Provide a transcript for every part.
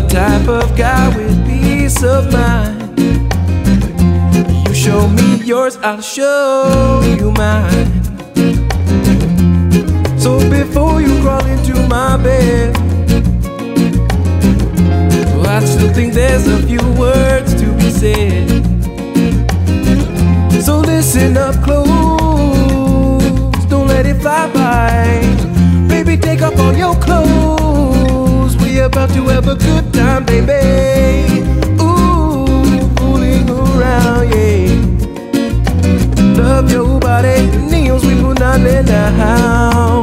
type of guy with peace of mind. You show me yours, I'll show you mine. So before you crawl into my bed, I still think there's a few words to be said. So listen up close, don't let it fly by. Baby, take off all your clothes, we're about to have a good time, baby. Ooh, fooling around, yeah. Love your body, neons we put on it now.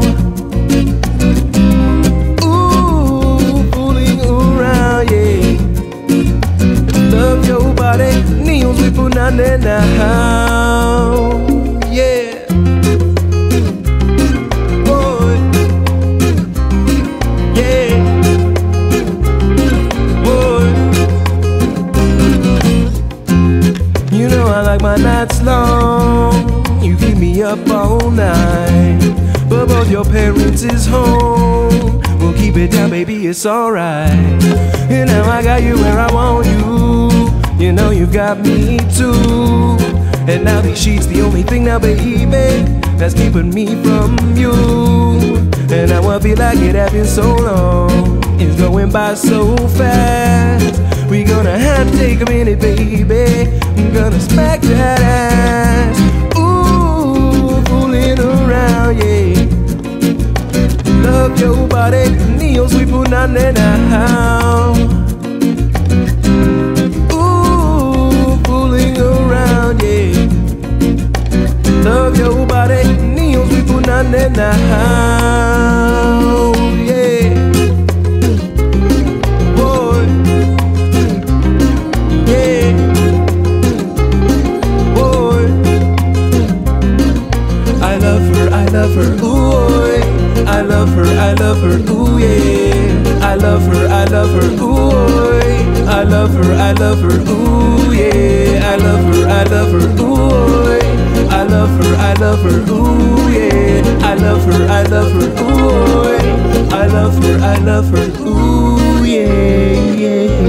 Ooh, fooling around, yeah. Love your body, neons we put on it now, yeah. Boy, yeah. Boy, you know I like my nights long. You keep me up all night, but both your parents is home. We'll keep it down, baby, it's alright. And now I got you where I want you. You know you got me too. And now these sheets the only thing now, baby, that's keeping me from you. And now I feel like it happened so long, it's going by so fast. We gonna have to take a minute, baby. I'm gonna smack that ass. Ooh, fooling around, yeah. Love your body, neons we put on there now. Ooh, fooling around, yeah. Love your body, neons we put on there now, yeah. Boy, yeah. Boy, I love her, ooh, I love her, ooh, yeah. I love her, ooh, I love her, ooh, yeah. I love her, ooh, I love her, ooh, yeah. I love her, ooh, I love her, ooh, yeah, yeah.